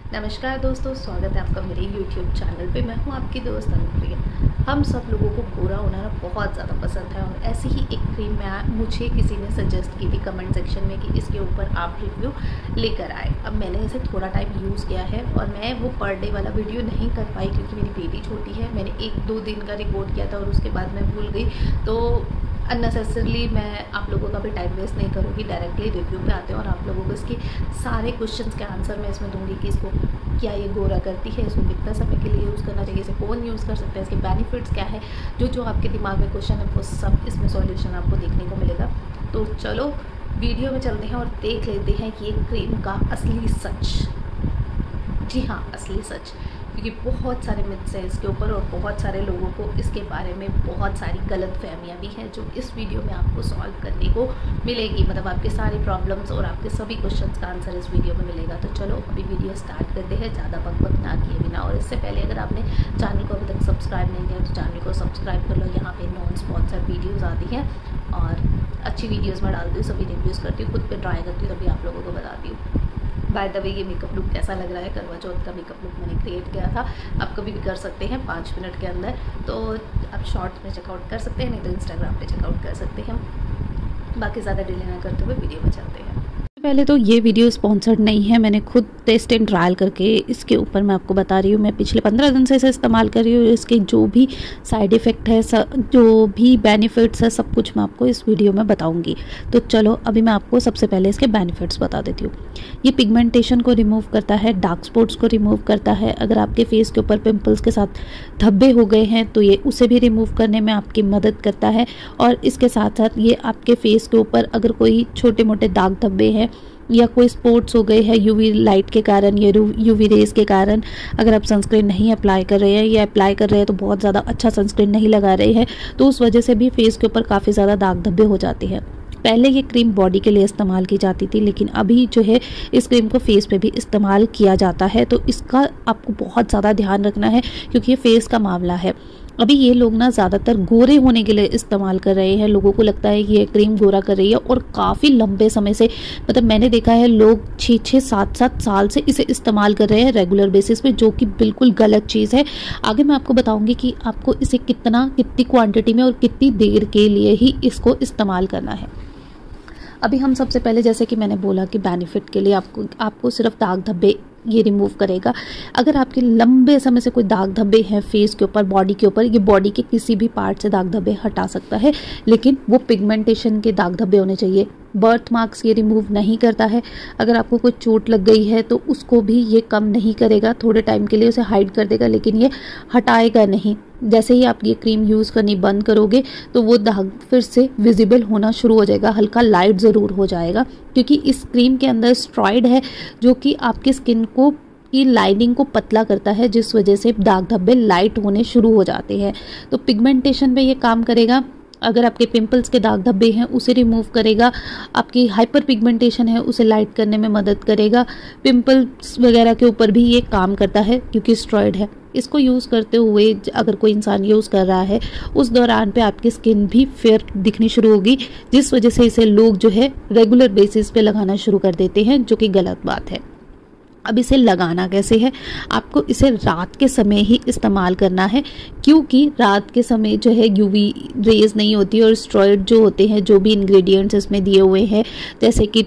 नमस्कार दोस्तों, स्वागत है आपका मेरे YouTube चैनल पे। मैं हूँ आपकी दोस्त अनुप्रिया। हम सब लोगों को गोरा होना ना बहुत ज़्यादा पसंद है और ऐसी ही एक क्रीम मुझे किसी ने सजेस्ट की थी कमेंट सेक्शन में कि इसके ऊपर आप रिव्यू लेकर आए। अब मैंने इसे थोड़ा टाइम यूज़ किया है और मैं वो पर डे वाला वीडियो नहीं कर पाई क्योंकि मेरी बेटी छोटी है। मैंने 1-2 दिन का रिकॉर्ड किया था और उसके बाद मैं भूल गई, तो अननेसेसरली मैं आप लोगों का भी टाइम वेस्ट नहीं करूँगी। डायरेक्टली रिव्यू पे आते हैं और आप लोगों को इसके सारे क्वेश्चंस के आंसर मैं इसमें दूंगी कि इसको क्या ये गोरा करती है, इसको कितना समय के लिए यूज़ करना चाहिए, इसे कौन यूज़ कर सकता है, इसके बेनिफिट्स क्या है, जो आपके दिमाग में क्वेश्चन है वो सब इसमें सॉल्यूशन आपको देखने को मिलेगा। तो चलो वीडियो में चलते हैं और देख लेते हैं कि ये क्रीम का असली सच। जी हाँ, असली सच, क्योंकि बहुत सारे मिथ्स हैं इसके ऊपर और बहुत सारे लोगों को इसके बारे में बहुत सारी गलत फहमियाँ भी हैं जो इस वीडियो में आपको सॉल्व करने को मिलेगी। मतलब आपके सारी प्रॉब्लम्स और आपके सभी क्वेश्चंस का आंसर इस वीडियो में मिलेगा। तो चलो अभी वीडियो स्टार्ट करते हैं, ज़्यादा बकबक ना किए बिना। और इससे पहले अगर आपने चैनल को अभी तक सब्सक्राइब नहीं किया तो चैनल को सब्सक्राइब कर लो। यहाँ पर नॉन स्पॉन्सर वीडियोज़ आती हैं और अच्छी वीडियोज़ मैं डालती हूँ, सभी रिव्यूज़ करती हूँ, खुद पर ट्राई करती हूँ, तभी आप लोगों को बताती हूँ। बाय द वे, ये मेकअप लुक कैसा लग रहा है, करवा चौथ का मेकअप लुक मैंने क्रिएट किया था। आप कभी भी कर सकते हैं 5 मिनट के अंदर, तो आप शॉर्ट्स में चेकआउट कर सकते हैं, नहीं तो इंस्टाग्राम पे चेकआउट कर सकते हैं। बाकी ज़्यादा डिले ना करते हुए वीडियो में चलते हैं। पहले तो ये वीडियो स्पॉन्सर्ड नहीं है, मैंने खुद टेस्ट एंड ट्रायल करके इसके ऊपर मैं आपको बता रही हूँ। मैं पिछले 15 दिन से इसे इस्तेमाल कर रही हूँ। इसके जो भी साइड इफ़ेक्ट है, जो भी बेनिफिट्स है, सब कुछ मैं आपको इस वीडियो में बताऊँगी। तो चलो अभी मैं आपको सबसे पहले इसके बेनिफिट्स बता देती हूँ। ये पिगमेंटेशन को रिमूव करता है, डार्क स्पॉट्स को रिमूव करता है। अगर आपके फेस के ऊपर पिंपल्स के साथ धब्बे हो गए हैं तो ये उसे भी रिमूव करने में आपकी मदद करता है। और इसके साथ साथ ये आपके फेस के ऊपर अगर कोई छोटे मोटे दाग धब्बे हैं या कोई स्पॉट्स हो गए हैं यूवी लाइट के कारण या यूवी रेज के कारण, अगर आप सनस्क्रीन नहीं अप्लाई कर रहे हैं या अप्लाई कर रहे हैं तो बहुत ज़्यादा अच्छा सनस्क्रीन नहीं लगा रहे हैं, तो उस वजह से भी फेस के ऊपर काफ़ी ज़्यादा दाग धब्बे हो जाते हैं। पहले ये क्रीम बॉडी के लिए इस्तेमाल की जाती थी, लेकिन अभी जो है इस क्रीम को फेस पे भी इस्तेमाल किया जाता है। तो इसका आपको बहुत ज़्यादा ध्यान रखना है क्योंकि ये फेस का मामला है। अभी ये लोग ना ज़्यादातर गोरे होने के लिए इस्तेमाल कर रहे हैं। लोगों को लगता है कि ये क्रीम गोरा कर रही है और काफ़ी लंबे समय से, मतलब मैंने देखा है लोग 6-6, 7-7 साल से इसे इस्तेमाल कर रहे हैं रेगुलर बेसिस पे, जो कि बिल्कुल गलत चीज़ है। आगे मैं आपको बताऊंगी कि आपको इसे कितनी क्वांटिटी में और कितनी देर के लिए ही इसको इस्तेमाल करना है। अभी हम सबसे पहले, जैसे कि मैंने बोला कि बेनिफिट के लिए आपको सिर्फ दाग धब्बे ये रिमूव करेगा। अगर आपके लंबे समय से कोई दाग धब्बे हैं फेस के ऊपर, बॉडी के ऊपर, ये बॉडी के किसी भी पार्ट से दाग धब्बे हटा सकता है, लेकिन वो पिगमेंटेशन के दाग धब्बे होने चाहिए। बर्थ मार्क्स ये रिमूव नहीं करता है। अगर आपको कोई चोट लग गई है तो उसको भी ये कम नहीं करेगा, थोड़े टाइम के लिए उसे हाइड कर देगा, लेकिन ये हटाएगा नहीं। जैसे ही आप ये क्रीम यूज़ करनी बंद करोगे तो वो दाग फिर से विजिबल होना शुरू हो जाएगा, हल्का लाइट ज़रूर हो जाएगा, क्योंकि इस क्रीम के अंदर स्टेरॉइड है जो कि आपकी स्किन की लाइनिंग को पतला करता है, जिस वजह से दाग धब्बे लाइट होने शुरू हो जाते हैं। तो पिगमेंटेशन पे ये काम करेगा। अगर आपके पिंपल्स के दाग धब्बे हैं उसे रिमूव करेगा। आपकी हाइपर पिगमेंटेशन है उसे लाइट करने में मदद करेगा। पिंपल्स वगैरह के ऊपर भी ये काम करता है क्योंकि स्टेरॉइड है। इसको यूज़ करते हुए अगर कोई इंसान यूज़ कर रहा है उस दौरान पे आपकी स्किन भी फेयर दिखनी शुरू होगी, जिस वजह से इसे लोग जो है रेगुलर बेसिस पे लगाना शुरू कर देते हैं, जो कि गलत बात है। अब इसे लगाना कैसे है? आपको इसे रात के समय ही इस्तेमाल करना है, क्योंकि रात के समय जो है यूवी रेज नहीं होती और स्टेरॉइड जो होते हैं, जो भी इंग्रेडिएंट्स इसमें दिए हुए हैं, जैसे कि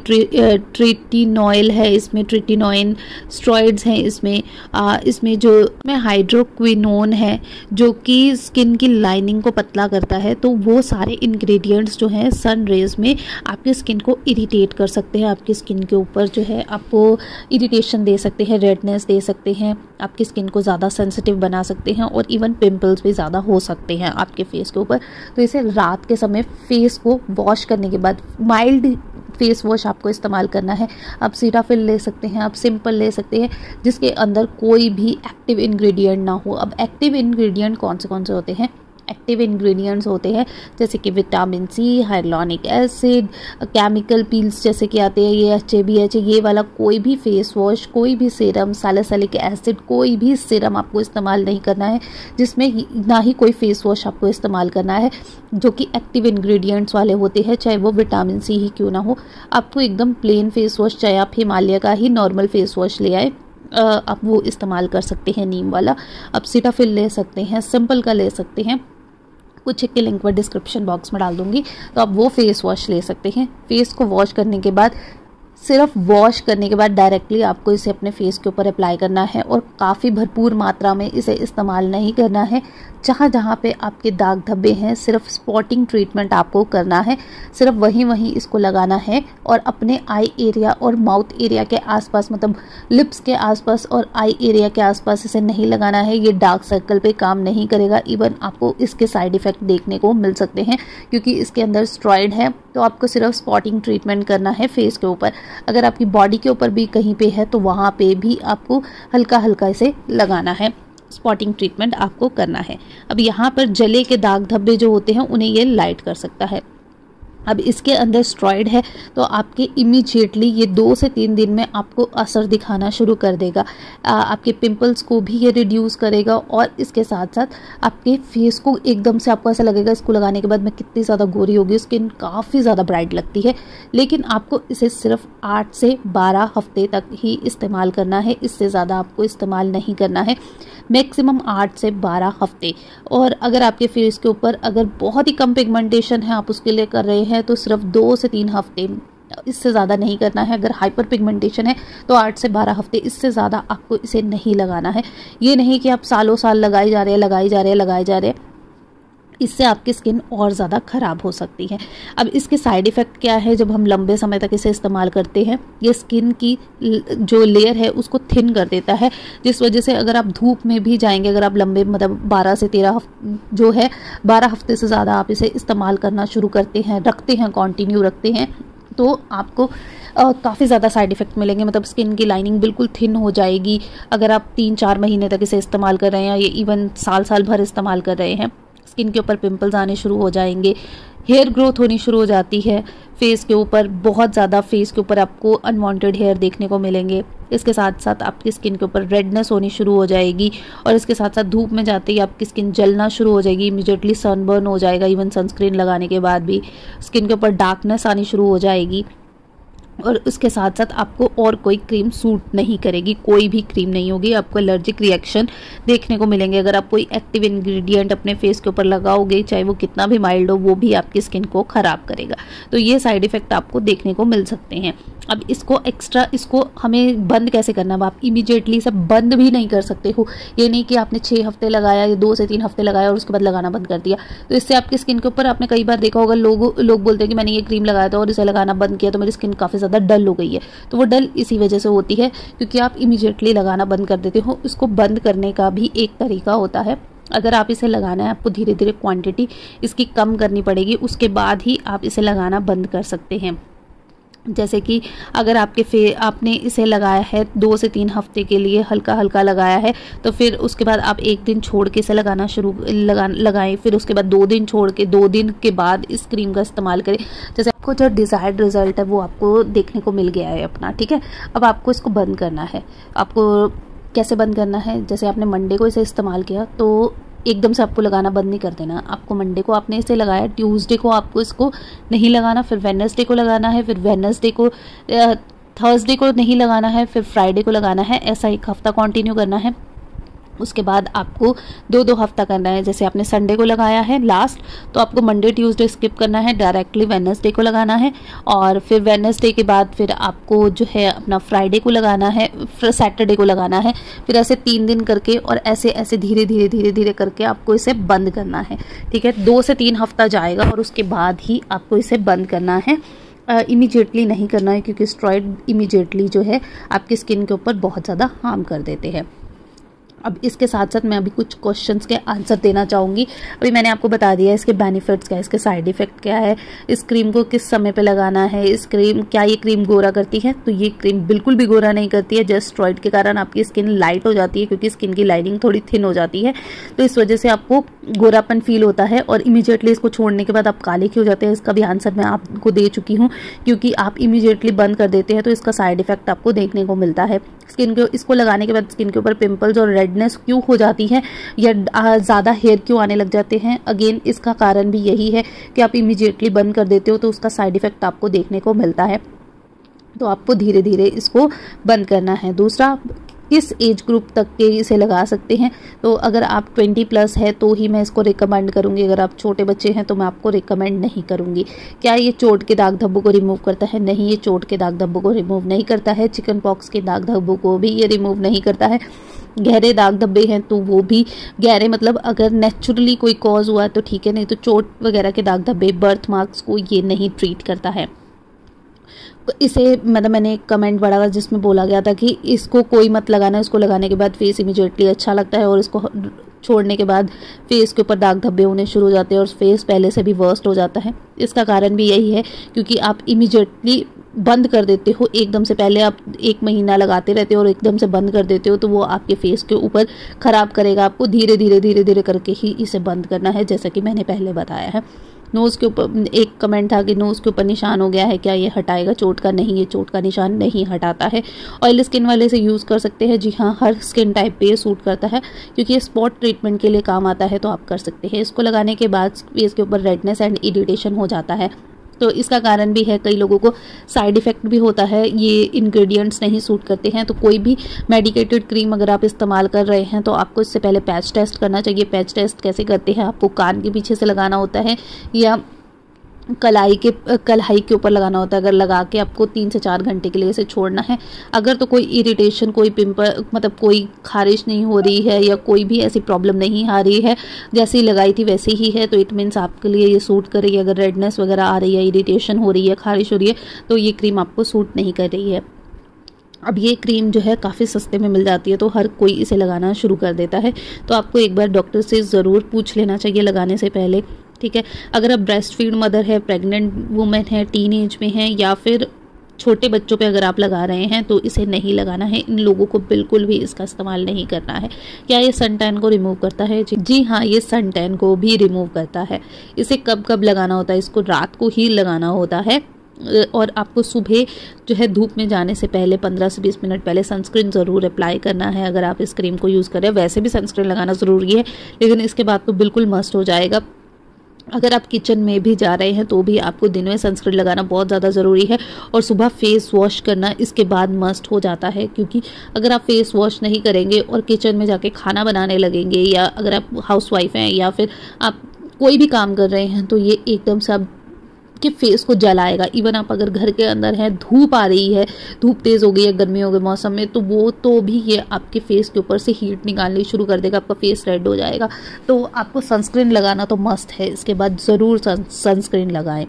ट्रिटिनॉयल है, इसमें ट्रिटिनोइन स्टेरॉइड्स हैं, इसमें जो में हाइड्रोक्विनोन है जो कि स्किन की लाइनिंग को पतला करता है। तो वो सारे इंग्रेडिएंट्स जो हैं सन रेज में आपकी स्किन को इरिटेट कर सकते हैं, आपकी स्किन के ऊपर जो है आपको इरिटेशन दे सकते हैं, रेडनेस दे सकते हैं, आपकी स्किन को ज़्यादा सेंसिटिव बना सकते हैं और इवन पिंपल्स भी ज़्यादा हो सकते हैं आपके फेस के ऊपर। तो इसे रात के समय फेस को वॉश करने के बाद माइल्ड फेस वॉश आपको इस्तेमाल करना है। आप सीटाफिल ले सकते हैं, आप सिंपल ले सकते हैं, जिसके अंदर कोई भी एक्टिव इंग्रेडिएंट ना हो। अब एक्टिव इंग्रेडिएंट कौन से होते हैं? एक्टिव इंग्रेडिएंट्स होते हैं जैसे कि vitamin C, hyaluronic acid, chemical peels जैसे कि आते हैं, ये HABH, ये वाला कोई भी फेस वॉश, कोई भी सीरम, सैलिसिलिक एसिड, कोई भी सीरम आपको इस्तेमाल नहीं करना है, जिसमें ना ही कोई फेस वॉश आपको इस्तेमाल करना है जो कि एक्टिव इंग्रेडिएंट्स वाले होते हैं, चाहे वो विटामिन सी ही क्यों ना हो। आपको एकदम प्लेन फेस वॉश, चाहे आप हिमालय का ही नॉर्मल फेस वॉश ले आए, आप वो इस्तेमाल कर सकते हैं नीम वाला। आप सीटाफिल ले सकते हैं, सिंपल का ले सकते हैं, कुछ एक के लिंक पर डिस्क्रिप्शन बॉक्स में डाल दूंगी, तो आप वो फेस वॉश ले सकते हैं। फेस को वॉश करने के बाद, सिर्फ वॉश करने के बाद डायरेक्टली आपको इसे अपने फेस के ऊपर अप्लाई करना है और काफ़ी भरपूर मात्रा में इसे इस्तेमाल नहीं करना है। जहाँ जहाँ पे आपके दाग धब्बे हैं, सिर्फ स्पॉटिंग ट्रीटमेंट आपको करना है, सिर्फ वहीं इसको लगाना है। और अपने आई एरिया और माउथ एरिया के आसपास, मतलब लिप्स के आसपास और आई एरिया के आसपास इसे नहीं लगाना है। ये डार्क सर्कल पे काम नहीं करेगा। इवन आपको इसके साइड इफ़ेक्ट देखने को मिल सकते हैं, क्योंकि इसके अंदर स्टेरॉइड है। तो आपको सिर्फ स्पॉटिंग ट्रीटमेंट करना है फेस के ऊपर। अगर आपकी बॉडी के ऊपर भी कहीं पे है तो वहाँ पे भी आपको हल्का हल्का इसे लगाना है, स्पॉटिंग ट्रीटमेंट आपको करना है। अब यहाँ पर जले के दाग धब्बे जो होते हैं उन्हें ये लाइट कर सकता है। अब इसके अंदर स्टेरॉइड है तो आपके इमीडिएटली ये 2 से 3 दिन में आपको असर दिखाना शुरू कर देगा। आपके पिंपल्स को भी ये रिड्यूस करेगा और इसके साथ साथ आपके फेस को एकदम से आपको ऐसा लगेगा इसको लगाने के बाद मैं कितनी ज़्यादा गोरी होगी, स्किन काफ़ी ज़्यादा ब्राइट लगती है। लेकिन आपको इसे सिर्फ 8 से 12 हफ्ते तक ही इस्तेमाल करना है, इससे ज़्यादा आपको इस्तेमाल नहीं करना है, मैक्सिमम 8 से 12 हफ्ते। और अगर आपके फेस के ऊपर अगर बहुत ही कम पिगमेंटेशन है, आप उसके लिए कर रहे हैं तो सिर्फ 2 से 3 हफ्ते, इससे ज़्यादा नहीं करना है। अगर हाइपर पिगमेंटेशन है तो 8 से 12 हफ्ते, इससे ज़्यादा आपको इसे नहीं लगाना है। ये नहीं कि आप सालों साल लगाए जा रहे हैं, इससे आपकी स्किन और ज़्यादा ख़राब हो सकती है। अब इसके साइड इफ़ेक्ट क्या है जब हम लंबे समय तक इसे इस्तेमाल करते हैं? ये स्किन की जो लेयर है उसको थिन कर देता है, जिस वजह से अगर आप धूप में भी जाएंगे, अगर आप लंबे मतलब 12 से 13 जो है 12 हफ्ते से ज़्यादा आप इसे इस्तेमाल करना शुरू करते हैं, कंटिन्यू रखते हैं, तो आपको काफ़ी ज़्यादा साइड इफ़ेक्ट मिलेंगे। मतलब स्किन की लाइनिंग बिल्कुल थिन हो जाएगी। अगर आप 3-4 महीने तक इसे इस्तेमाल कर रहे हैं, या इवन साल भर इस्तेमाल कर रहे हैं, स्किन के ऊपर पिंपल्स आने शुरू हो जाएंगे, हेयर ग्रोथ होनी शुरू हो जाती है फेस के ऊपर, बहुत ज़्यादा फेस के ऊपर आपको अनवांटेड हेयर देखने को मिलेंगे। इसके साथ साथ आपकी स्किन के ऊपर रेडनेस होनी शुरू हो जाएगी, और इसके साथ साथ धूप में जाते ही आपकी स्किन जलना शुरू हो जाएगी, इमीडिएटली सनबर्न हो जाएगा। इवन सनस्क्रीन लगाने के बाद भी स्किन के ऊपर डार्कनेस आनी शुरू हो जाएगी। और उसके साथ साथ आपको और कोई क्रीम सूट नहीं करेगी, कोई भी क्रीम नहीं होगी, आपको एलर्जिक रिएक्शन देखने को मिलेंगे। अगर आप कोई एक्टिव इंग्रेडिएंट अपने फेस के ऊपर लगाओगे, चाहे वो कितना भी माइल्ड हो, वो भी आपकी स्किन को ख़राब करेगा। तो ये साइड इफ़ेक्ट आपको देखने को मिल सकते हैं। अब इसको हमें बंद कैसे करना है? आप इमीडिएटली इसे बंद भी नहीं कर सकते हो। ये नहीं कि आपने 6 हफ्ते लगाया या 2 से 3 हफ्ते लगाया और उसके बाद लगाना बंद कर दिया, तो इससे आपकी स्किन के ऊपर, आपने कई बार देखा होगा, लोग बोलते हैं कि मैंने ये क्रीम लगाया था और इसे लगाना बंद किया तो मेरी स्किन काफ़ी ज़्यादा डल हो गई है। तो वो डल इसी वजह से होती है क्योंकि आप इमीडिएटली लगाना बंद कर देते हो। इसको बंद करने का भी एक तरीका होता है। अगर आप इसे लगाना है, आपको धीरे धीरे क्वांटिटी इसकी कम करनी पड़ेगी, उसके बाद ही आप इसे लगाना बंद कर सकते हैं। जैसे कि अगर आपने इसे लगाया है 2 से 3 हफ्ते के लिए, हल्का हल्का लगाया है, तो फिर उसके बाद आप 1 दिन छोड़ के इसे लगाएं, फिर उसके बाद 2 दिन छोड़ के 2 दिन के बाद इस क्रीम का इस्तेमाल करें। जैसे आपको जो डिज़ायर्ड रिजल्ट है वो आपको देखने को मिल गया है अपना, ठीक है। अब आपको इसको बंद करना है। आपको कैसे बंद करना है? जैसे आपने मंडे को इसे इस्तेमाल किया तो एकदम से आपको लगाना बंद नहीं कर देना। आपको मंडे को आपने इसे लगाया, ट्यूसडे को आपको इसको नहीं लगाना, फिर वेडनेसडे को लगाना है, फिर वेडनेसडे को थर्सडे को नहीं लगाना है, फिर फ्राइडे को लगाना है। ऐसा 1 हफ्ता कंटिन्यू करना है। उसके बाद आपको 2-2 हफ्ता करना है। जैसे आपने संडे को लगाया है लास्ट, तो आपको मंडे ट्यूसडे स्किप करना है, डायरेक्टली वेडनेसडे को लगाना है, और फिर वेडनेसडे के बाद फिर आपको जो है अपना फ्राइडे को लगाना है, फिर सैटरडे को लगाना है। फिर ऐसे 3 दिन करके और ऐसे धीरे धीरे करके आपको इसे बंद करना है, ठीक है। 2 से 3 हफ्ता जाएगा और उसके बाद ही आपको इसे बंद करना है। इमीडिएटली नहीं करना है क्योंकि स्टेरॉइड इमीडिएटली जो है आपकी स्किन के ऊपर बहुत ज़्यादा हार्म कर देते हैं। अब इसके साथ साथ मैं अभी कुछ क्वेश्चंस के आंसर देना चाहूँगी। अभी मैंने आपको बता दिया है इसके बेनिफिट्स क्या है, इसके साइड इफ़ेक्ट क्या है, इस क्रीम को किस समय पे लगाना है, क्या ये क्रीम गोरा करती है? तो ये क्रीम बिल्कुल भी गोरा नहीं करती है। जस्ट स्टेरॉइड के कारण आपकी स्किन लाइट हो जाती है क्योंकि स्किन की लाइनिंग थोड़ी थिन हो जाती है, तो इस वजह से आपको गोरापन फील होता है और इमीडिएटली इसको छोड़ने के बाद आप काले क्यों हो जाते हैं, इसका भी आंसर मैं आपको दे चुकी हूँ। क्योंकि आप इमीडिएटली बंद कर देते हैं तो इसका साइड इफ़ेक्ट आपको देखने को मिलता है। इसको लगाने के बाद स्किन के ऊपर पिंपल्स और रेडनेस क्यों हो जाती है या ज़्यादा हेयर क्यों आने लग जाते हैं? अगेन इसका कारण भी यही है कि आप इमीडिएटली बंद कर देते हो तो उसका साइड इफ़ेक्ट आपको देखने को मिलता है। तो आपको धीरे धीरे इसको बंद करना है। दूसरा, किस एज ग्रुप तक के इसे लगा सकते हैं। तो अगर आप 20+ है तो ही मैं इसको रिकमेंड करूँगी, अगर आप छोटे बच्चे हैं तो मैं आपको रिकमेंड नहीं करूँगी। क्या ये चोट के दाग धब्बों को रिमूव करता है? नहीं, ये चोट के दाग धब्बों को रिमूव नहीं करता है। चिकन पॉक्स के दाग धब्बों को भी ये रिमूव नहीं करता है। गहरे दाग धब्बे हैं तो वो भी गहरे, मतलब अगर नेचुरली कोई कॉज हुआ है तो ठीक है, नहीं तो चोट वगैरह के दाग धब्बे, बर्थ मार्क्स को ये नहीं ट्रीट करता है। इसे मतलब मैंने एक कमेंट पढ़ा था जिसमें बोला गया था कि इसको कोई मत लगाना, इसको लगाने के बाद फेस इमीडिएटली अच्छा लगता है और इसको छोड़ने के बाद फेस के ऊपर दाग धब्बे होने शुरू हो जाते हैं और फेस पहले से भी वर्स्ट हो जाता है। इसका कारण भी यही है क्योंकि आप इमीडिएटली बंद कर देते हो, एकदम से पहले आप 1 महीना लगाते रहते हो और एकदम से बंद कर देते हो, तो वो आपके फेस के ऊपर ख़राब करेगा। आपको धीरे धीरे करके ही इसे बंद करना है, जैसा कि मैंने पहले बताया है। नोज़ के ऊपर एक कमेंट था कि नोज़ के ऊपर निशान हो गया है, क्या ये हटाएगा चोट का? नहीं, ये चोट का निशान नहीं हटाता है। ऑयल स्किन वाले से यूज़ कर सकते हैं। जी हाँ, हर स्किन टाइप पे ये सूट करता है क्योंकि ये स्पॉट ट्रीटमेंट के लिए काम आता है, तो आप कर सकते हैं। इसको लगाने के बाद फेस के ऊपर रेडनेस एंड इरिटेशन हो जाता है, तो इसका कारण भी है। कई लोगों को साइड इफ़ेक्ट भी होता है, ये इंग्रेडिएंट्स नहीं सूट करते हैं। तो कोई भी मेडिकेटेड क्रीम अगर आप इस्तेमाल कर रहे हैं तो आपको इससे पहले पैच टेस्ट करना चाहिए। पैच टेस्ट कैसे करते हैं? आपको कान के पीछे से लगाना होता है या कलाई के ऊपर लगाना होता है। अगर लगा के आपको 3 से 4 घंटे के लिए इसे छोड़ना है। अगर तो कोई इरिटेशन, कोई पिंपल, मतलब कोई खारिश नहीं हो रही है या कोई भी ऐसी प्रॉब्लम नहीं आ रही है, जैसी लगाई थी वैसी ही है, तो इट मीन्स आपके लिए ये सूट कर रही है। अगर रेडनेस वगैरह आ रही है, इरिटेशन हो रही है, खारिश हो रही है, तो ये क्रीम आपको सूट नहीं कर रही है। अब ये क्रीम जो है काफ़ी सस्ते में मिल जाती है, तो हर कोई इसे लगाना शुरू कर देता है। तो आपको एक बार डॉक्टर से ज़रूर पूछ लेना चाहिए लगाने से पहले, ठीक है। अगर आप ब्रेस्ट फीड मदर है, प्रेग्नेंट वुमेन है, टीन एज में है या फिर छोटे बच्चों पे अगर आप लगा रहे हैं तो इसे नहीं लगाना है। इन लोगों को बिल्कुल भी इसका इस्तेमाल नहीं करना है। क्या ये सन टैन को रिमूव करता है? जी हाँ, ये सन टैन को भी रिमूव करता है। इसे कब कब लगाना होता है? इसको रात को ही लगाना होता है और आपको सुबह जो है धूप में जाने से पहले 15 से 20 मिनट पहले सनस्क्रीन ज़रूर अप्लाई करना है। अगर आप इस क्रीम को यूज़ करें, वैसे भी सनस्क्रीन लगाना ज़रूरी है, लेकिन इसके बाद तो बिल्कुल मस्ट हो जाएगा। अगर आप किचन में भी जा रहे हैं तो भी आपको दिन में सनस्क्रीन लगाना बहुत ज़्यादा ज़रूरी है और सुबह फेस वॉश करना इसके बाद मस्ट हो जाता है। क्योंकि अगर आप फेस वॉश नहीं करेंगे और किचन में जाके खाना बनाने लगेंगे, या अगर आप हाउसवाइफ हैं या फिर आप कोई भी काम कर रहे हैं, तो ये एकदम से आप के फेस को जलाएगा। इवन आप अगर घर के अंदर हैं, धूप आ रही है, धूप तेज़ हो गई है गर्मियों के मौसम में, तो वो तो भी ये आपके फेस के ऊपर से हीट निकालनी शुरू कर देगा, आपका फेस रेड हो जाएगा। तो आपको सनस्क्रीन लगाना तो मस्ट है, इसके बाद ज़रूर सनस्क्रीन लगाएं।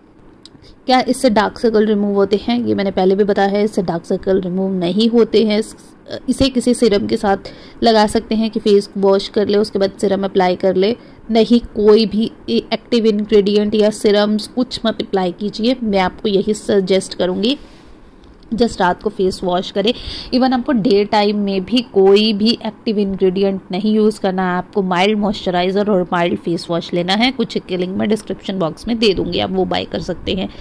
क्या इससे डार्क सर्कल रिमूव होते हैं? ये मैंने पहले भी बताया है, इससे डार्क सर्कल रिमूव नहीं होते हैं। इसे किसी सिरम के साथ लगा सकते हैं कि फेस वॉश कर ले, उसके बाद सिरम अप्लाई कर ले। नहीं, कोई भी एक्टिव इंग्रेडिएंट या सिरम्स कुछ मत अप्लाई कीजिए। मैं आपको यही सजेस्ट करूँगी, जस्ट रात को फेस वॉश करें। इवन आपको डे टाइम में भी कोई भी एक्टिव इंग्रेडिएंट नहीं यूज़ करना है। आपको माइल्ड मॉइस्चराइज़र और माइल्ड फेस वॉश लेना है। कुछ के लिंक मैं डिस्क्रिप्शन बॉक्स में दे दूँगी, आप वो बाय कर सकते हैं।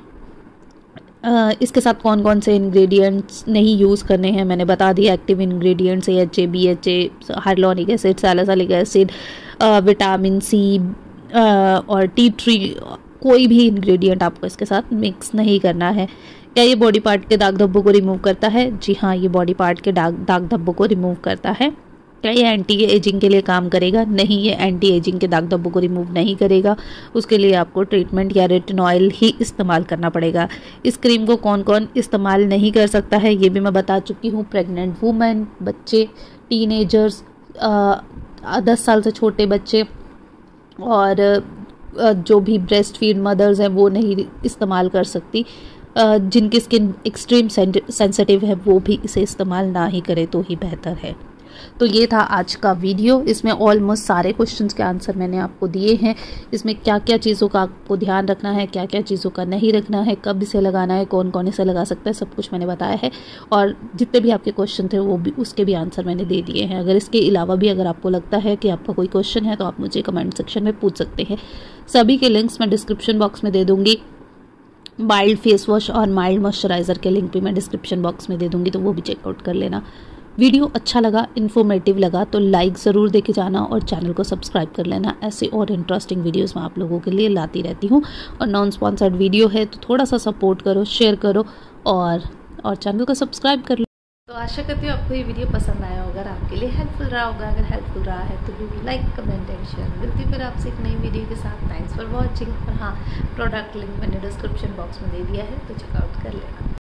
इसके साथ कौन कौन से इंग्रेडिएंट्स नहीं यूज़ करने हैं मैंने बता दिया। Active ingredients AHA, BHA, hyaluronic acid, salicylic acid, vitamin C और टी ट्री। कोई भी इंग्रेडिएंट आपको इसके साथ मिक्स नहीं करना है। क्या ये बॉडी पार्ट के दाग धब्बों को रिमूव करता है? जी हाँ, ये बॉडी पार्ट के दाग धब्बों को रिमूव करता है। क्या ये एंटी एजिंग के लिए काम करेगा? नहीं, ये एंटी एजिंग के दाग धब्बों को रिमूव नहीं करेगा। उसके लिए आपको ट्रीटमेंट या रेटिनॉइल ही इस्तेमाल करना पड़ेगा। इस क्रीम को कौन कौन इस्तेमाल नहीं कर सकता है ये भी मैं बता चुकी हूँ। प्रेग्नेंट वुमेन, बच्चे, टीनेजर्स, 10 साल से छोटे बच्चे और जो भी ब्रेस्ट फीड मदर्स हैं वो नहीं इस्तेमाल कर सकती। जिनकी स्किन एक्सट्रीम सेंसिटिव है वो भी इसे इस्तेमाल ना ही करे तो ही बेहतर है। तो ये था आज का वीडियो। इसमें ऑलमोस्ट सारे क्वेश्चंस के आंसर मैंने आपको दिए हैं। इसमें क्या क्या चीज़ों का आपको ध्यान रखना है, क्या क्या चीज़ों का नहीं रखना है, कब इसे लगाना है, कौन कौन इसे लगा सकता है, सब कुछ मैंने बताया है। और जितने भी आपके क्वेश्चन थे वो भी, उसके भी आंसर मैंने दे दिए हैं। अगर इसके अलावा भी अगर आपको लगता है कि आपका कोई क्वेश्चन है तो आप मुझे कमेंट सेक्शन में पूछ सकते हैं। सभी के लिंक्स मैं डिस्क्रिप्शन बॉक्स में दे दूँगी। माइल्ड फेस वॉश और माइल्ड मॉइस्चराइज़र के लिंक भी मैं डिस्क्रिप्शन बॉक्स में दे दूँगी, तो वो भी चेकआउट कर लेना। वीडियो अच्छा लगा, इन्फॉर्मेटिव लगा तो लाइक ज़रूर देके जाना और चैनल को सब्सक्राइब कर लेना। ऐसे और इंटरेस्टिंग वीडियोस मैं आप लोगों के लिए लाती रहती हूँ। और नॉन स्पॉन्सर्ड वीडियो है तो थोड़ा सा सपोर्ट करो, शेयर करो और चैनल को सब्सक्राइब कर लो। तो आशा करती हूँ आपको ये वीडियो पसंद आया होगा, अगर आपके लिए हेल्पफुल रहा होगा। अगर हेल्पफुल रहा है तो do like, comment and share. मिलती फिर आपसे एक नई वीडियो के साथ। Thanks for watching. और हाँ, प्रोडक्ट लिंक मैंने डिस्क्रिप्शन बॉक्स में दे दिया है, तो चेकआउट कर लेना।